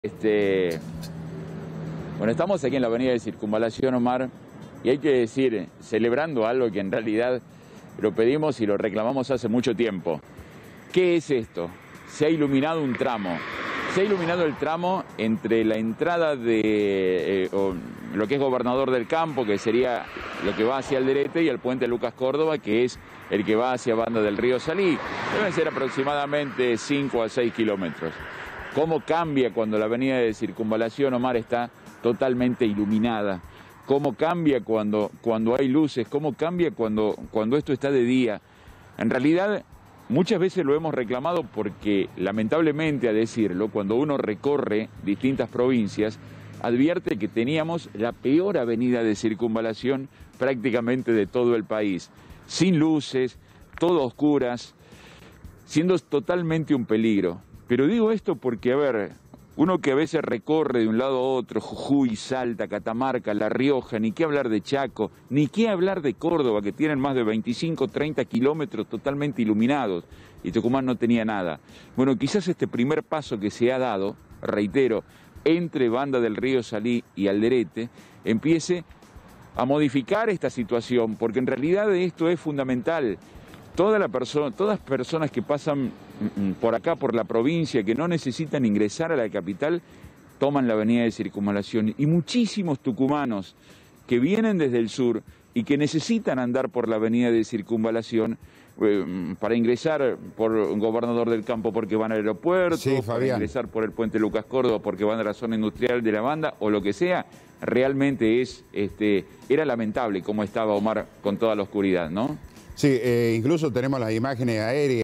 Bueno, estamos aquí en la avenida de Circunvalación, Omar, y hay que decir, celebrando algo que en realidad lo pedimos y lo reclamamos hace mucho tiempo. ¿Qué es esto? Se ha iluminado un tramo. Se ha iluminado el tramo entre la entrada de lo que es Gobernador del Campo, que sería lo que va hacia Alderete, y el puente Lucas Córdoba, que es el que va hacia Banda del Río Salí. Deben ser aproximadamente 5 a 6 kilómetros. ¿Cómo cambia cuando la avenida de Circunvalación, Omar, está totalmente iluminada? ¿Cómo cambia cuando hay luces? ¿Cómo cambia cuando esto está de día? En realidad, muchas veces lo hemos reclamado porque, lamentablemente, a decirlo, cuando uno recorre distintas provincias, advierte que teníamos la peor avenida de Circunvalación prácticamente de todo el país. Sin luces, todo oscuras, siendo totalmente un peligro. Pero digo esto porque, a ver, uno que a veces recorre de un lado a otro, Jujuy, Salta, Catamarca, La Rioja, ni qué hablar de Chaco, ni qué hablar de Córdoba, que tienen más de 25, 30 kilómetros totalmente iluminados, y Tucumán no tenía nada. Bueno, quizás este primer paso que se ha dado, reitero, entre Banda del Río Salí y Alderete, empiece a modificar esta situación, porque en realidad esto es fundamental. Todas personas que pasan por acá, por la provincia, que no necesitan ingresar a la capital, toman la avenida de Circunvalación. Y muchísimos tucumanos que vienen desde el sur y que necesitan andar por la avenida de Circunvalación para ingresar por Gobernador del Campo porque van al aeropuerto, sí, para ingresar por el puente Lucas Córdoba porque van a la zona industrial de la Banda o lo que sea, realmente era lamentable cómo estaba, Omar, con toda la oscuridad, ¿no? Sí, incluso tenemos las imágenes aéreas.